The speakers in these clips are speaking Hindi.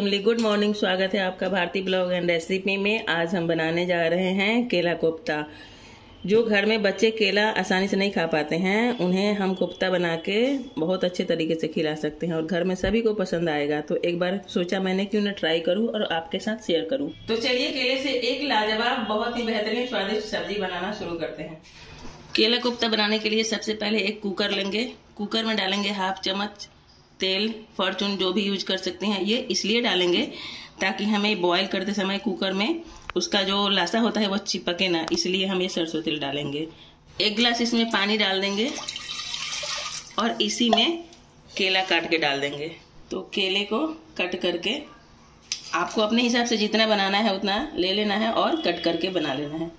Family, good morning. स्वागत है आपका भारती ब्लॉग एंड रेसिपी में। आज हम बनाने जा रहे हैं केला कोफ्ता। जो घर में बच्चे केला आसानी से नहीं खा पाते हैं उन्हें हम कोफ्ता बना के बहुत अच्छे तरीके से खिला सकते हैं और घर में सभी को पसंद आएगा। तो एक बार सोचा मैंने क्यों ना ट्राई करूं और आपके साथ शेयर करूं। तो चलिए केले से एक लाजवाब बहुत ही बेहतरीन स्वादिष्ट सब्जी बनाना शुरू करते हैं। केला कोफ्ता बनाने के लिए सबसे पहले एक कुकर लेंगे। कुकर में डालेंगे हाफ चम्मच तेल, फॉर्चून जो भी यूज कर सकते हैं। ये इसलिए डालेंगे ताकि हमें बॉईल करते समय कुकर में उसका जो लासा होता है वो चिपके ना, इसलिए हम ये सरसों तेल डालेंगे। एक गिलास इसमें पानी डाल देंगे और इसी में केला काट के डाल देंगे। तो केले को कट करके आपको अपने हिसाब से जितना बनाना है उतना ले लेना है और कट करके बना लेना है।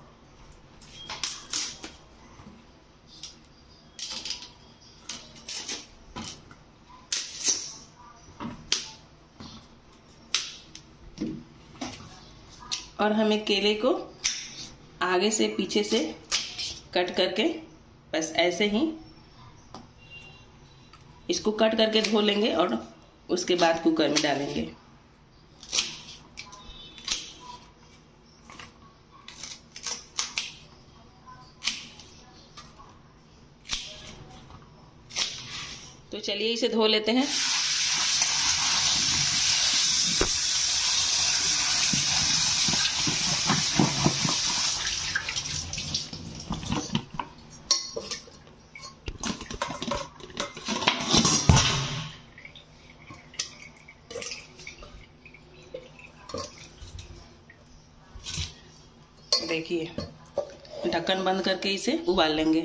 और हमें केले को आगे से पीछे से कट करके बस ऐसे ही इसको कट करके धो लेंगे और उसके बाद कुकर में डालेंगे। तो चलिए इसे धो लेते हैं। देखिए ढक्कन बंद करके इसे उबाल लेंगे।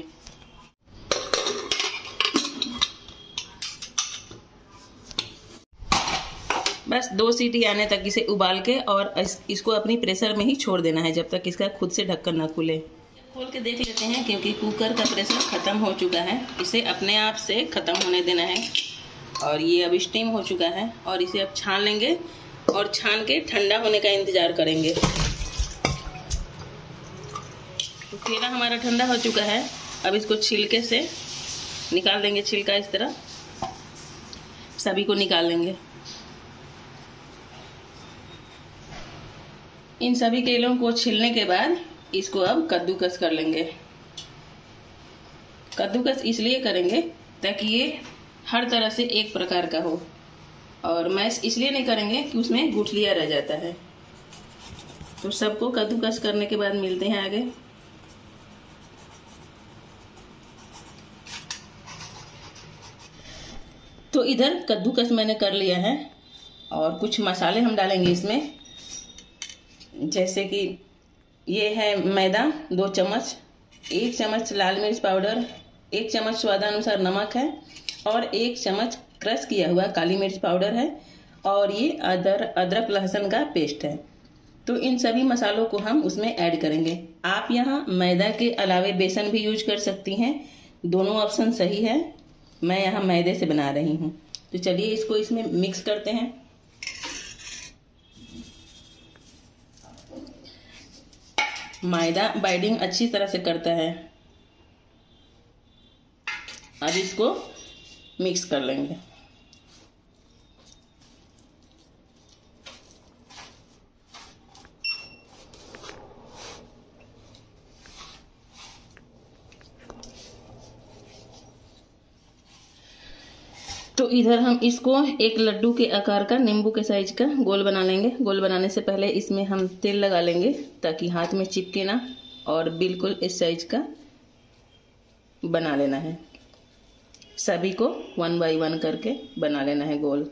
बस 2 सीटी आने तक इसे उबाल के और इसको अपनी प्रेशर में ही छोड़ देना है जब तक इसका खुद से ढक्कन ना खुले। खोल के देख लेते हैं क्योंकि कुकर का प्रेशर खत्म हो चुका है। इसे अपने आप से खत्म होने देना है और ये अब स्टीम हो चुका है और इसे अब छान लेंगे और छान के ठंडा होने का इंतजार करेंगे। तो केला हमारा ठंडा हो चुका है। अब इसको छिलके से निकाल देंगे। छिलका इस तरह सभी को निकाल लेंगे। इन सभी केलों को छीलने के बाद इसको अब कद्दूकस कर लेंगे। कद्दूकस इसलिए करेंगे ताकि ये हर तरह से एक प्रकार का हो और मैश इसलिए नहीं करेंगे कि उसमें गुठलियां रह जाता है। तो सबको कद्दूकस करने के बाद मिलते हैं आगे। तो इधर कद्दूकस मैंने कर लिया है और कुछ मसाले हम डालेंगे इसमें, जैसे कि ये है मैदा 2 चम्मच, 1 चम्मच लाल मिर्च पाउडर, 1 चम्मच स्वादानुसार नमक है और 1 चम्मच क्रश किया हुआ काली मिर्च पाउडर है और ये अदरक लहसुन का पेस्ट है। तो इन सभी मसालों को हम उसमें ऐड करेंगे। आप यहाँ मैदा के अलावे बेसन भी यूज कर सकती हैं, दोनों ऑप्शन सही है। मैं यहाँ मैदे से बना रही हूँ। तो चलिए इसको इसमें मिक्स करते हैं। मैदा बाइंडिंग अच्छी तरह से करता है। अब इसको मिक्स कर लेंगे। तो इधर हम इसको एक लड्डू के आकार का नींबू के साइज का गोल बना लेंगे। गोल बनाने से पहले इसमें हम तेल लगा लेंगे ताकि हाथ में चिपके ना और बिल्कुल इस साइज का बना लेना है। सभी को 1 बाय 1 करके बना लेना है गोल।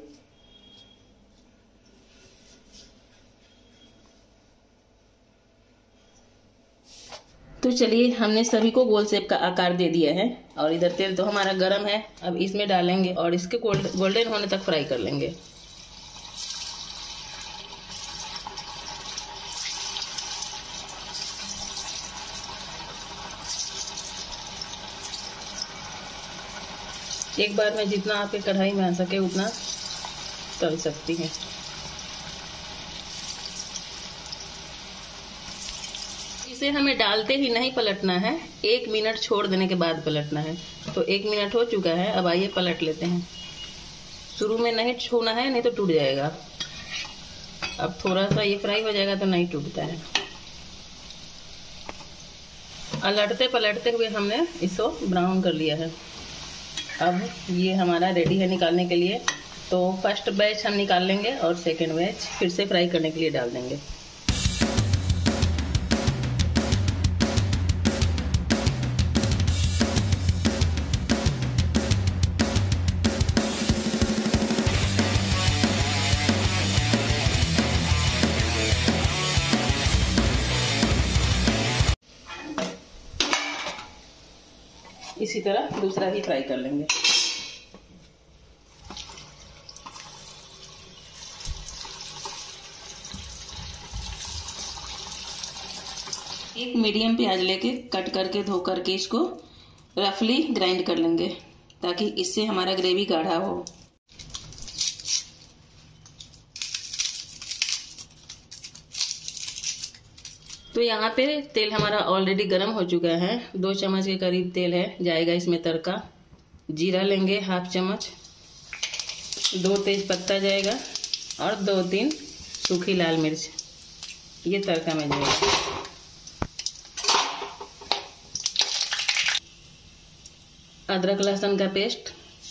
तो चलिए हमने सभी को गोल शेप का आकार दे दिया है और इधर तेल तो हमारा गरम है। अब इसमें डालेंगे और इसके गोल्डन होने तक फ्राई कर लेंगे। एक बार में जितना आपके कढ़ाई में आ सके उतना तल सकती हैं। इसे हमें डालते ही नहीं पलटना है, 1 मिनट छोड़ देने के बाद पलटना है। तो 1 मिनट हो चुका है। अब आइए पलट लेते हैं। शुरू में नहीं छूना है, नहीं तो टूट जाएगा। अब थोड़ा सा ये फ्राई हो जाएगा तो नहीं टूटता है। लटते पलटते हुए हमने इसको ब्राउन कर लिया है। अब ये हमारा रेडी है निकालने के लिए। तो फर्स्ट बैच हम निकाल लेंगे और सेकंड बैच फिर से फ्राई करने के लिए डाल देंगे। इसी तरह दूसरा भी फ्राई कर लेंगे। एक मीडियम प्याज लेके कट करके धो करके इसको रफली ग्राइंड कर लेंगे ताकि इससे हमारा ग्रेवी गाढ़ा हो। तो यहाँ पे तेल हमारा ऑलरेडी गर्म हो चुका है। 2 चम्मच के करीब तेल है, जाएगा इसमें तड़का। जीरा लेंगे हाफ चम्मच, 2 तेज पत्ता जाएगा और 2-3 सूखी लाल मिर्च, ये तड़का में जाएगा। अदरक लहसुन का पेस्ट,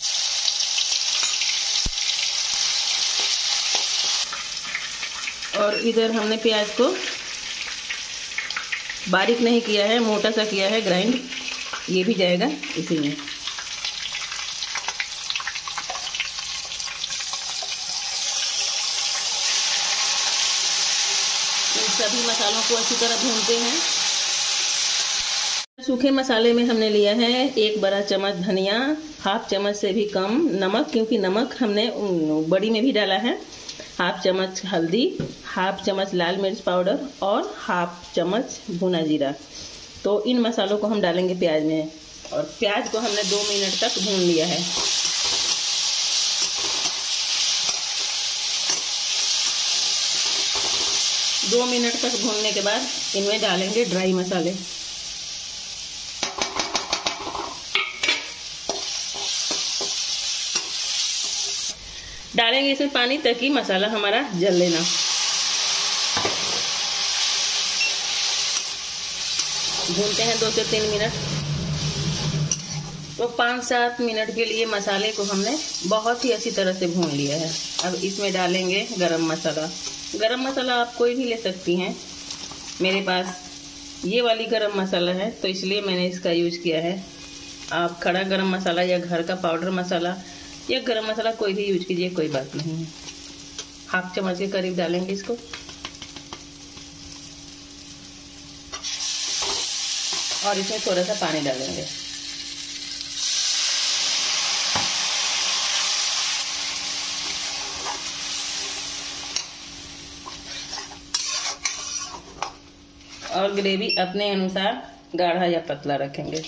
और इधर हमने प्याज को बारीक नहीं किया है, मोटा सा किया है ग्राइंड, ये भी जाएगा इसी में। इन सभी मसालों को अच्छी तरह भूनते हैं। सूखे मसाले में हमने लिया है 1 बड़ा चम्मच धनिया, हाफ चम्मच से भी कम नमक, क्योंकि नमक हमने बड़ी में भी डाला है, हाफ चम्मच हल्दी, हाफ चम्मच लाल मिर्च पाउडर और हाफ चम्मच भुना जीरा। तो इन मसालों को हम डालेंगे प्याज में, और प्याज को हमने 2 मिनट तक भून लिया है। दो मिनट तक भूनने के बाद इनमें डालेंगे ड्राई मसाले। डालेंगे इसमें पानी ताकि मसाला हमारा जल लेना। भूनते हैं 2 से 3 मिनट। तो 5-7 मिनट के लिए मसाले को हमने बहुत ही अच्छी तरह से भून लिया है। अब इसमें डालेंगे गरम मसाला। गरम मसाला आप कोई भी ले सकती हैं, मेरे पास ये वाली गरम मसाला है तो इसलिए मैंने इसका यूज किया है। आप खड़ा गरम मसाला या घर का पाउडर मसाला या गरम मसाला कोई भी यूज कीजिए, कोई बात नहीं है। हाफ चम्मच के करीब डालेंगे इसको। और इसमें थोड़ा सा पानी डालेंगे। और ग्रेवी अपने अनुसार गाढ़ा या पतला रखेंगे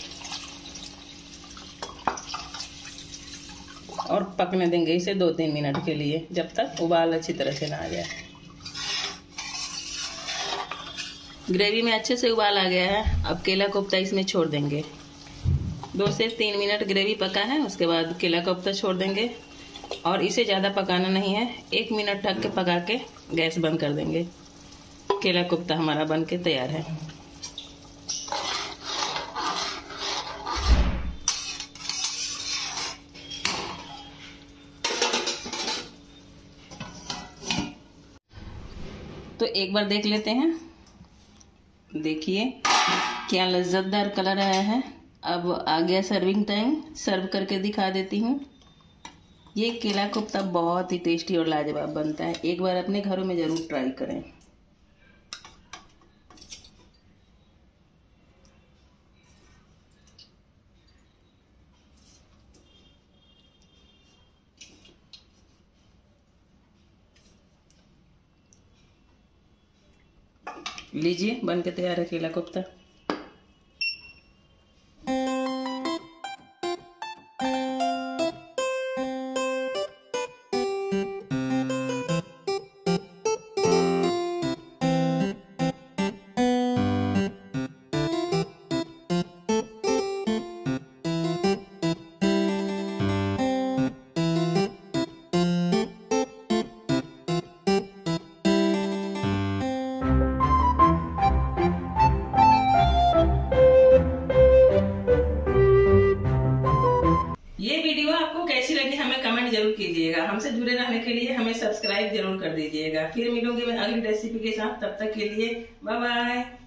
और पकने देंगे इसे 2-3 मिनट के लिए, जब तक उबाल अच्छी तरह से ना आ जाए। ग्रेवी में अच्छे से उबाल आ गया है। अब केला कोफ्ता इसमें छोड़ देंगे। 2 से 3 मिनट ग्रेवी पका है, उसके बाद केला कोफ्ता छोड़ देंगे और इसे ज़्यादा पकाना नहीं है। 1 मिनट ढक के पका के गैस बंद कर देंगे। केला कोफ्ता हमारा बन के तैयार है। तो एक बार देख लेते हैं। देखिए क्या लज्जतदार कलर आया है। अब आ गया सर्विंग टाइम, सर्व करके दिखा देती हूँ। ये केला कोफ्ता बहुत ही टेस्टी और लाजवाब बनता है। एक बार अपने घरों में ज़रूर ट्राई करें। लीजिए बन के तैयार है केला कोफ्ता। हमसे जुड़े रहने के लिए हमें सब्सक्राइब जरूर कर दीजिएगा। फिर मिलूंगी मैं अगली रेसिपी के साथ, तब तक के लिए बाय बाय।